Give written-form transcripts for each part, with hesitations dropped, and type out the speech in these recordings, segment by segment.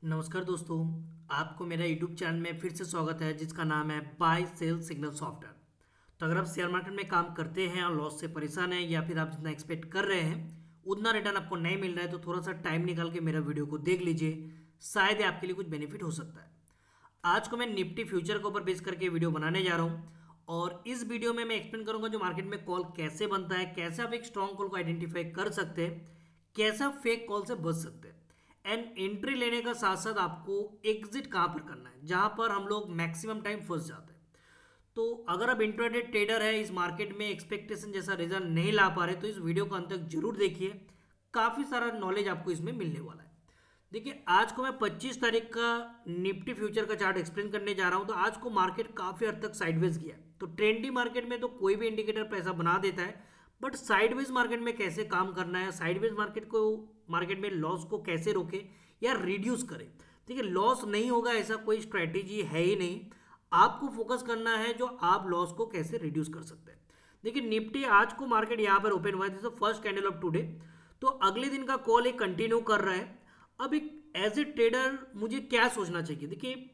नमस्कार दोस्तों। आपको मेरा यूट्यूब चैनल में फिर से स्वागत है जिसका नाम है बाय सेल सिग्नल सॉफ्टवेयर। तो अगर आप शेयर मार्केट में काम करते हैं और लॉस से परेशान हैं या फिर आप जितना एक्सपेक्ट कर रहे हैं उतना रिटर्न आपको नहीं मिल रहा है तो थोड़ा सा टाइम निकाल के मेरा वीडियो को देख लीजिए, शायद ये आपके लिए कुछ बेनिफिट हो सकता है। आज को मैं निफ्टी फ्यूचर के ऊपर बेस करके वीडियो बनाने जा रहा हूँ और इस वीडियो में मैं एक्सप्लेन करूंगा जो मार्केट में कॉल कैसे बनता है, कैसे आप एक स्ट्रॉन्ग कॉल को आइडेंटिफाई कर सकते हैं, कैसे आप फेक कॉल से बच सकते हैं एंड एंट्री लेने का साथ साथ आपको एग्जिट कहाँ पर करना है जहां पर हम लोग मैक्सिमम टाइम फंस जाते हैं। तो अगर आप इंट्राडे ट्रेडर है, इस मार्केट में एक्सपेक्टेशन जैसा रिजल्ट नहीं ला पा रहे तो इस वीडियो को अंत तक जरूर देखिए, काफ़ी सारा नॉलेज आपको इसमें मिलने वाला है। देखिए, आज को मैं 25 तारीख का निफ्टी फ्यूचर का चार्ट एक्सप्लेन करने जा रहा हूं। तो आज को मार्केट काफ़ी हद तक साइडवेज गया। तो ट्रेंडी मार्केट में तो कोई भी इंडिकेटर पैसा बना देता है, बट साइडवेज मार्केट में कैसे काम करना है, साइडवेज मार्केट में लॉस को कैसे रोके या रिड्यूस करें। ठीक है, लॉस नहीं होगा ऐसा कोई स्ट्रैटेजी है ही नहीं। आपको फोकस करना है जो आप लॉस को कैसे रिड्यूस कर सकते हैं। देखिए, निफ्टी आज को मार्केट यहाँ पर ओपन हुआ है, this first candle of today. तो अगले दिन का कॉल एक कंटिन्यू कर रहा है। अब एक एज ए ट्रेडर मुझे क्या सोचना चाहिए? देखिए,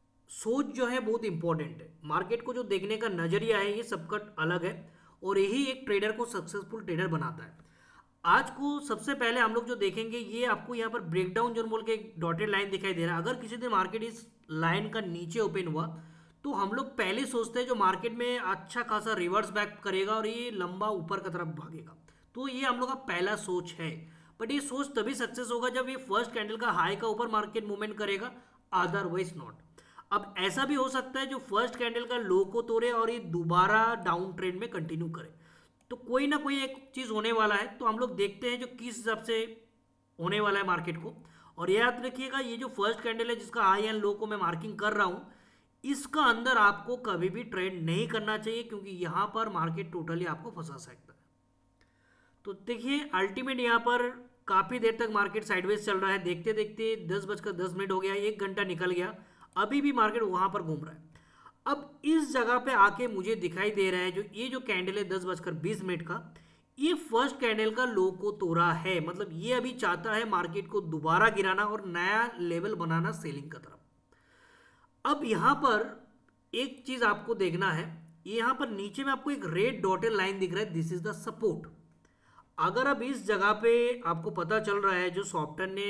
सोच जो है बहुत इंपॉर्टेंट है। मार्केट को जो देखने का नजरिया है ये सबका अलग है और यही एक ट्रेडर को सक्सेसफुल ट्रेडर बनाता है। आज को सबसे पहले हम लोग जो देखेंगे, ये आपको यहाँ पर ब्रेकडाउन जोन बोल के एक डॉटेड लाइन दिखाई दे रहा है। अगर किसी दिन मार्केट इस लाइन का नीचे ओपन हुआ तो हम लोग पहले सोचते हैं जो मार्केट में अच्छा खासा रिवर्स बैक करेगा और ये लंबा ऊपर की तरफ भागेगा। तो ये हम लोग का पहला सोच है, बट ये सोच तभी सक्सेस होगा जब ये फर्स्ट कैंडल का हाई का ऊपर मार्केट मूवमेंट करेगा, अदरवाइज नॉट। अब ऐसा भी हो सकता है जो फर्स्ट कैंडल का लो को तोड़े और ये दोबारा डाउन ट्रेंड में कंटिन्यू करे। तो कोई ना कोई एक चीज होने वाला है। तो हम लोग देखते हैं जो किस हिसाब से होने वाला है मार्केट को। और ये याद रखिएगा, ये जो फर्स्ट कैंडल है जिसका हाई एंड लो को मैं मार्किंग कर रहा हूं, इसका अंदर आपको कभी भी ट्रेड नहीं करना चाहिए क्योंकि यहां पर मार्केट टोटली आपको फंसा सकता है। तो देखिए, अल्टीमेट यहाँ पर काफ़ी देर तक मार्केट साइडवेज चल रहा है। देखते देखते 10:10 हो गया, 1 घंटा निकल गया, अभी भी मार्केट वहाँ पर घूम रहा है। अब इस जगह पे आके मुझे दिखाई दे रहा है जो ये जो कैंडल है 10:20 का, ये फर्स्ट कैंडल का लो को तोड़ा है। मतलब ये अभी चाहता है मार्केट को दोबारा गिराना और नया लेवल बनाना सेलिंग का तरफ। अब यहाँ पर एक चीज आपको देखना है, यहाँ पर नीचे में आपको एक रेड डॉटेड लाइन दिख रहा है, दिस इज द सपोर्ट। अगर अब इस जगह पे आपको पता चल रहा है जो सॉफ्टवेयर ने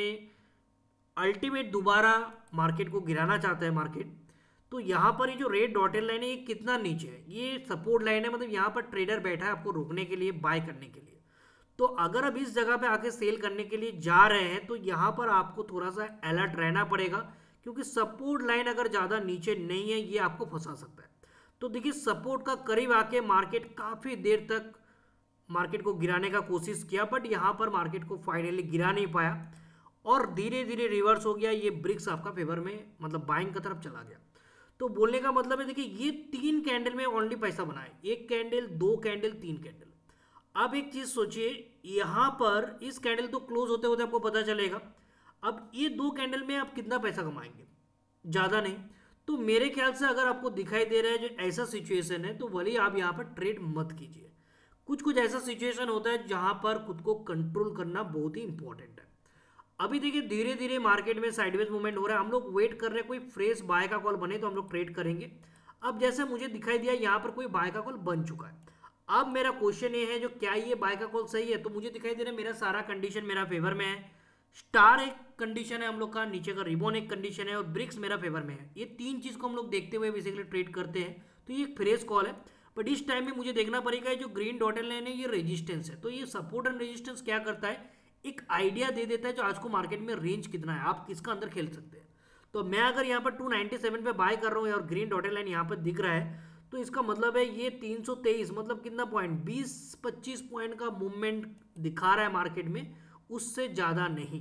अल्टीमेट दोबारा मार्केट को गिराना चाहता है मार्केट, तो यहाँ पर ये जो रेड डॉटेड लाइन है ये कितना नीचे है, ये सपोर्ट लाइन है। मतलब यहाँ पर ट्रेडर बैठा है आपको रोकने के लिए, बाय करने के लिए। तो अगर अब इस जगह पे आके सेल करने के लिए जा रहे हैं तो यहाँ पर आपको थोड़ा सा अलर्ट रहना पड़ेगा क्योंकि सपोर्ट लाइन अगर ज़्यादा नीचे नहीं है ये आपको फंसा सकता है। तो देखिए, सपोर्ट का करीब आके मार्केट काफ़ी देर तक मार्केट को गिराने का कोशिश किया, बट यहाँ पर मार्केट को फाइनली गिरा नहीं पाया और धीरे धीरे रिवर्स हो गया। ये ब्रिक्स आपका फेवर में मतलब बाइंग की तरफ चला गया। तो बोलने का मतलब है, देखिए, ये 3 कैंडल में ओनली पैसा बनाए, 1 कैंडल, 2 कैंडल, 3 कैंडल। अब एक चीज सोचिए, यहाँ पर इस कैंडल तो क्लोज होते होते आपको पता चलेगा। अब ये 2 कैंडल में आप कितना पैसा कमाएंगे? ज़्यादा नहीं। तो मेरे ख्याल से अगर आपको दिखाई दे रहा है जो ऐसा सिचुएशन है तो भले आप यहाँ पर ट्रेड मत कीजिए। कुछ कुछ ऐसा सिचुएशन होता है जहां पर खुद को कंट्रोल करना बहुत ही इंपॉर्टेंट है। अभी देखिए, धीरे धीरे मार्केट में साइडवेज मूवमेंट हो रहा है। हम लोग वेट कर रहे हैं कोई फ्रेश बाय का कॉल बने तो हम लोग ट्रेड करेंगे। अब जैसे मुझे दिखाई दिया यहाँ पर कोई बाय का कॉल बन चुका है। अब मेरा क्वेश्चन ये है जो क्या ये बाय का कॉल सही है? तो मुझे दिखाई दे रहा है मेरा सारा कंडीशन मेरा फेवर में है। स्टार एक कंडीशन है हम लोग का, नीचे का रिबॉन एक कंडीशन है और ब्रिक्स मेरा फेवर में है। ये 3 चीज को हम लोग देखते हुए बेसिकली ट्रेड करते हैं। तो ये एक फ्रेश कॉल है, बट इस टाइम में मुझे देखना पड़ेगा जो ग्रीन डॉटेड लाइन है ये रेजिस्टेंस है। तो ये सपोर्ट एंड रेजिस्टेंस क्या करता है, एक आइडिया दे देता है जो आज को मार्केट में रेंज कितना है, आप किसका अंदर खेल सकते हैं। तो मैं अगर यहाँ पर 297 पे बाय कर रहा हूँ और ग्रीन डॉटेड लाइन यहाँ पर दिख रहा है तो इसका मतलब है ये 323 मतलब कितना पॉइंट, 20-25 पॉइंट का मूवमेंट दिखा रहा है मार्केट में, उससे ज़्यादा नहीं।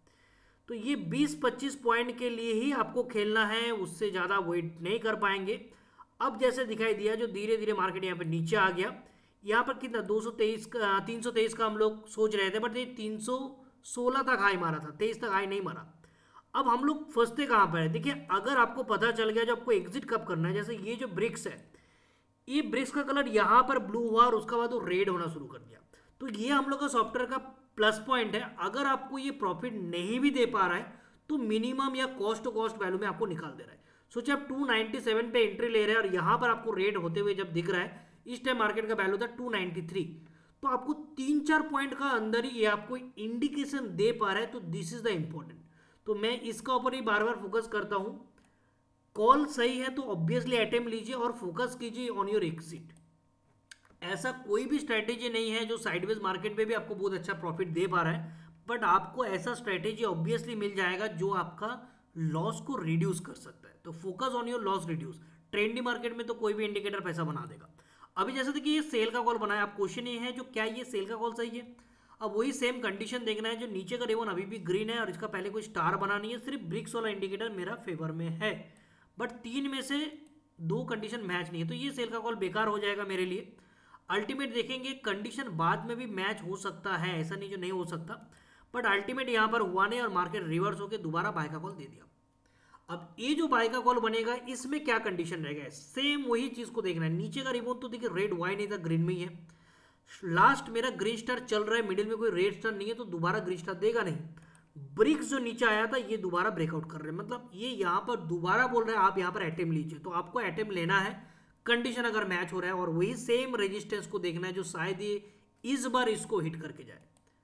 तो ये 20-25 पॉइंट के लिए ही आपको खेलना है, उससे ज़्यादा वेट नहीं कर पाएंगे। अब जैसे दिखाई दिया जो धीरे धीरे मार्केट यहाँ पे नीचे आ गया, यहाँ पर कितना 223 का 323 का हम लोग सोच रहे थे, बट ये 316 तक हाई मारा था, 23 तक हाई नहीं मारा। अब हम लोग फंसते कहाँ पर है? देखिए, अगर आपको पता चल गया जो आपको एग्जिट कब करना है, जैसे ये जो ब्रिक्स है, ये ब्रिक्स का कलर यहाँ पर ब्लू हुआ और उसके बाद वो रेड होना शुरू कर दिया। तो ये हम लोग का सॉफ्टवेयर का प्लस पॉइंट है। अगर आपको ये प्रॉफिट नहीं भी दे पा रहा है तो मिनिमम या कॉस्ट टू कॉस्ट वैल्यू में आपको निकाल दे रहा है। सोचिए आप 297 पे एंट्री ले रहे हैं और यहाँ पर आपको रेड होते हुए जब दिख रहा है, इस टाइम मार्केट का वैल्यू था 293, तो आपको 3-4 पॉइंट का अंदर ही ये आपको इंडिकेशन दे पा रहा है, तो दिस इज द इम्पोर्टेंट। तो मैं इसका ऊपर ही बार बार फोकस करता हूँ। कॉल सही है तो ऑब्वियसली अटेम्प्ट लीजिए और फोकस कीजिए ऑन योर एग्जिट। ऐसा कोई भी स्ट्रैटेजी नहीं है जो साइडवेज मार्केट में भी आपको बहुत अच्छा प्रॉफिट दे पा रहा है, बट आपको ऐसा स्ट्रैटेजी ऑब्वियसली मिल जाएगा जो आपका लॉस को रिड्यूस कर सकता है। तो focus on your loss reduce. Trendy market में तो कोई भी इंडिकेटर पैसा बना देगा। अभी जैसे देखिए ये सेल का कॉल बनाया, आप क्वेश्चन ये है जो क्या ये सेल का कॉल सही है। अब वही सेम कंडीशन देखना है, जो नीचे का रिबन अभी भी ग्रीन है और इसका पहले कोई स्टार बना नहीं है, सिर्फ ब्रिक्स वाला इंडिकेटर मेरा फेवर में है, बट 3 में से 2 कंडीशन मैच नहीं है, तो ये सेल का कॉल बेकार हो जाएगा मेरे लिए। अल्टीमेट देखेंगे कंडीशन बाद में भी मैच हो सकता है, ऐसा नहीं जो नहीं हो सकता, बट अल्टीमेट यहाँ पर हुआ नहीं और मार्केट रिवर्स होकर दोबारा बाय का कॉल दे दिया। अब ये जो बाय का कॉल बनेगा इसमें क्या कंडीशन रहेगा, सेम वही चीज को देखना है। नीचे का रिबन तो देखिए रेड वाई नहीं था, ग्रीन में ही है। लास्ट मेरा ग्रीन स्टार चल रहा है, मिडिल में कोई रेड स्टार नहीं है, तो दोबारा ग्रीन स्टार देगा नहीं। ब्रिक्स जो नीचे आया था ये दोबारा ब्रेकआउट कर रहे हैं, मतलब ये यहाँ पर दोबारा बोल रहे हैं आप यहाँ पर अटेम्प्ट लीजिए, तो आपको अटेम्प्ट लेना है कंडीशन अगर मैच हो रहा है, और वही सेम रेजिस्टेंस को देखना है जो शायद ये इस बार इसको हिट करके जाए।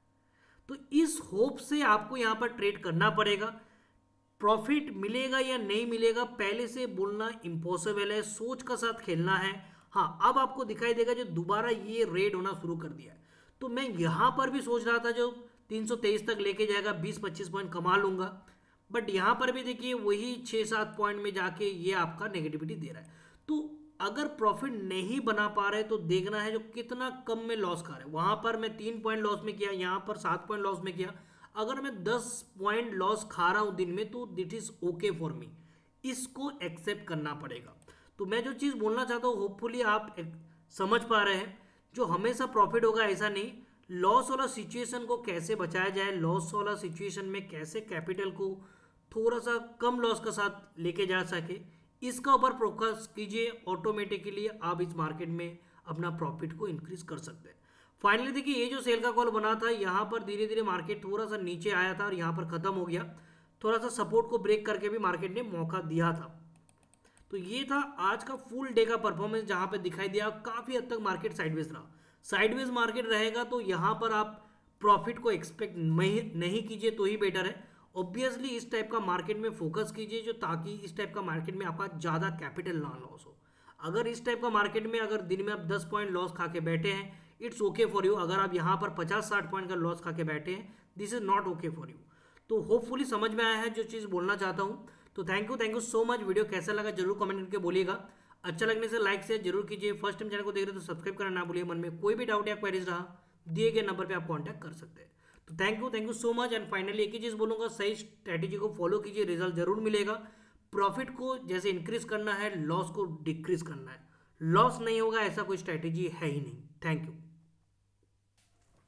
तो इस होप से आपको यहाँ पर ट्रेड करना पड़ेगा। प्रॉफिट मिलेगा या नहीं मिलेगा पहले से बोलना इम्पॉसिबल है, सोच का साथ खेलना है। हाँ, अब आपको दिखाई देगा जो दोबारा ये रेड होना शुरू कर दिया है, तो मैं यहाँ पर भी सोच रहा था जो 323 तक लेके जाएगा, 20-25 पॉइंट कमा लूंगा, बट यहाँ पर भी देखिए वही 6-7 पॉइंट में जाके ये आपका नेगेटिविटी दे रहा है। तो अगर प्रॉफिट नहीं बना पा रहे तो देखना है जो कितना कम में लॉस खा रहे हैं। वहां पर मैं 3 पॉइंट लॉस में किया, यहाँ पर 7 पॉइंट लॉस में किया, अगर मैं 10 पॉइंट लॉस खा रहा हूं दिन में तो that is okay for me, इसको एक्सेप्ट करना पड़ेगा। तो मैं जो चीज़ बोलना चाहता हूँ होपफुली आप समझ पा रहे हैं, जो हमेशा प्रॉफिट होगा ऐसा नहीं। लॉस वाला सिचुएशन को कैसे बचाया जाए, लॉस वाला सिचुएशन में कैसे कैपिटल को थोड़ा सा कम लॉस के साथ लेके जा सके, इसका ऊपर फोकस कीजिए। ऑटोमेटिकली आप इस मार्केट में अपना प्रॉफिट को इंक्रीज कर सकते हैं। फाइनली देखिए ये जो सेल का कॉल बना था, यहाँ पर धीरे धीरे मार्केट थोड़ा सा नीचे आया था और यहाँ पर खत्म हो गया, थोड़ा सा सपोर्ट को ब्रेक करके भी मार्केट ने मौका दिया था। तो ये था आज का फुल डे का परफॉर्मेंस, जहाँ पे दिखाई दिया काफी हद तक मार्केट साइडवेज रहा। साइडवेज मार्केट रहेगा तो यहाँ पर आप प्रॉफिट को एक्सपेक्ट नहीं कीजिए तो ही बेटर है। ऑब्वियसली इस टाइप का मार्केट में फोकस कीजिए जो ताकि इस टाइप का मार्केट में आपका ज़्यादा कैपिटल ना लॉस हो। अगर इस टाइप का मार्केट में अगर दिन में आप 10 पॉइंट लॉस खा के बैठे हैं, इट्स ओके फॉर यू। अगर आप यहाँ पर 50-60 पॉइंट का लॉस खा के बैठे हैं, this is not okay for you. तो होपफुली समझ में आया है जो चीज़ बोलना चाहता हूँ। तो thank you so much. Video कैसा लगा जरूर कमेंट करके बोलिएगा। अच्छा लगने से लाइक शेयर जरूर कीजिए। फर्स्ट टाइम चैनल को देख रहे हो तो सब्सक्राइब करना ना भूलिए। मन में कोई भी डाउट या क्वेरीज रहा, दिए गए नंबर पे आप कांटेक्ट कर सकते हैं। तो thank you so much. And finally एक ही चीज़ बोलूँगा, सही स्ट्रैटेजी को फॉलो कीजिए, रिजल्ट जरूर मिलेगा। प्रॉफिट को जैसे इंक्रीज करना है, लॉस को डिक्रीज करना है। लॉस नहीं होगा ऐसा कोई स्ट्रैटेजी है ही नहीं। Thank you.